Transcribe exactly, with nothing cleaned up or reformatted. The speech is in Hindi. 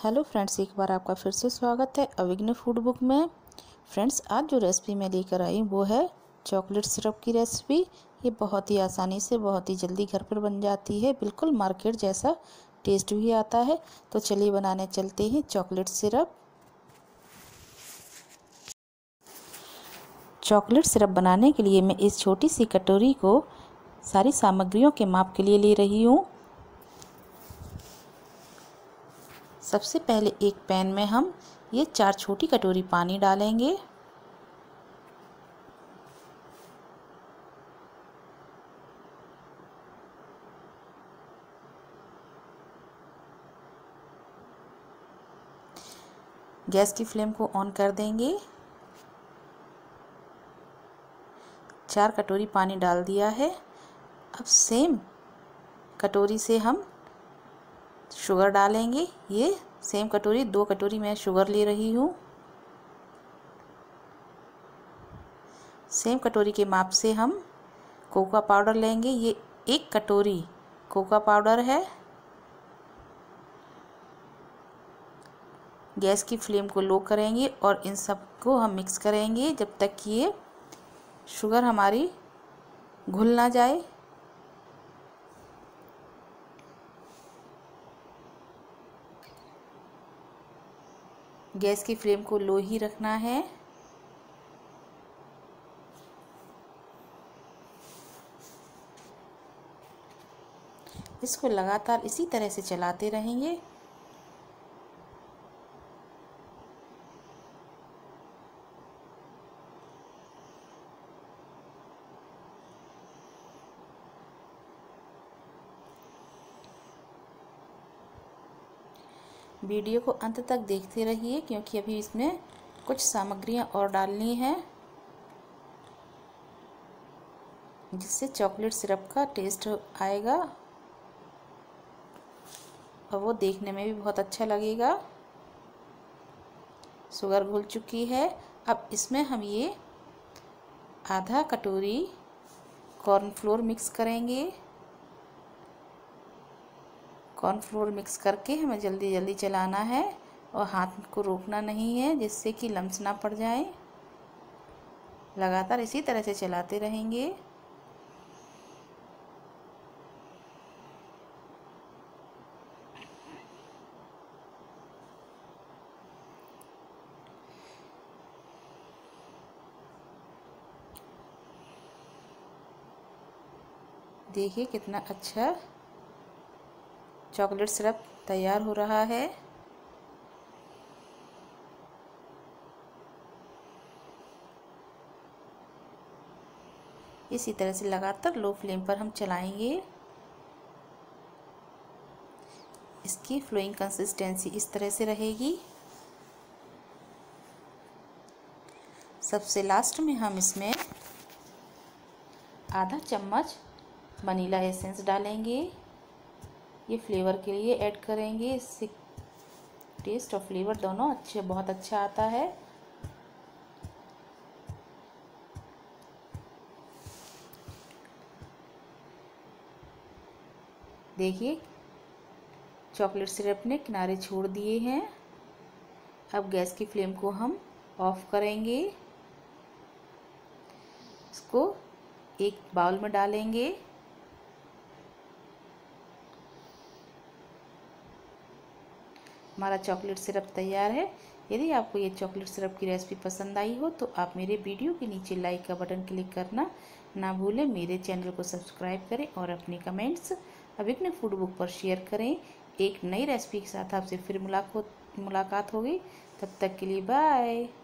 हेलो फ्रेंड्स, एक बार आपका फिर से स्वागत है अविघ्न फूड बुक में। फ्रेंड्स, आज जो रेसिपी मैं लेकर आई वो है चॉकलेट सिरप की रेसिपी। ये बहुत ही आसानी से बहुत ही जल्दी घर पर बन जाती है, बिल्कुल मार्केट जैसा टेस्ट भी आता है। तो चलिए बनाने चलते हैं चॉकलेट सिरप। चॉकलेट सिरप बनाने के लिए मैं इस छोटी सी कटोरी को सारी सामग्रियों के माप के लिए ले रही हूँ। सबसे पहले एक पैन में हम ये चार छोटी कटोरी पानी डालेंगे। गैस की फ्लेम को ऑन कर देंगे। चार कटोरी पानी डाल दिया है। अब सेम कटोरी से हम शुगर डालेंगे। ये सेम कटोरी दो कटोरी मैं शुगर ले रही हूँ। सेम कटोरी के माप से हम कोकोआ पाउडर लेंगे। ये एक कटोरी कोकोआ पाउडर है। गैस की फ्लेम को लो करेंगे और इन सब को हम मिक्स करेंगे जब तक कि ये शुगर हमारी घुल ना जाए। गैस की फ्लेम को लो ही रखना है। इसको लगातार इसी तरह से चलाते रहेंगे। वीडियो को अंत तक देखते रहिए क्योंकि अभी इसमें कुछ सामग्रियां और डालनी है जिससे चॉकलेट सिरप का टेस्ट आएगा और वो देखने में भी बहुत अच्छा लगेगा। शुगर घुल चुकी है। अब इसमें हम ये आधा कटोरी कॉर्नफ्लोर मिक्स करेंगे। कॉर्नफ्लोर मिक्स करके हमें जल्दी जल्दी चलाना है और हाथ को रोकना नहीं है जिससे कि लम्स ना पड़ जाए। लगातार इसी तरह से चलाते रहेंगे। देखिए कितना अच्छा चॉकलेट सिरप तैयार हो रहा है। इसी तरह से लगातार लो फ्लेम पर हम चलाएंगे। इसकी फ्लोइंग कंसिस्टेंसी इस तरह से रहेगी। सबसे लास्ट में हम इसमें आधा चम्मच वनीला एसेंस डालेंगे। ये फ्लेवर के लिए ऐड करेंगे। इससे टेस्ट और फ्लेवर दोनों अच्छे बहुत अच्छा आता है। देखिए चॉकलेट सिरप ने किनारे छोड़ दिए हैं। अब गैस की फ्लेम को हम ऑफ करेंगे। इसको एक बाउल में डालेंगे। हमारा चॉकलेट सिरप तैयार है। यदि आपको ये चॉकलेट सिरप की रेसिपी पसंद आई हो तो आप मेरे वीडियो के नीचे लाइक का बटन क्लिक करना ना भूलें। मेरे चैनल को सब्सक्राइब करें और अपने कमेंट्स अविघ्न फूड बुक पर शेयर करें। एक नई रेसिपी के साथ आपसे फिर मुलाकात मुलाकात होगी। तब तक के लिए बाय।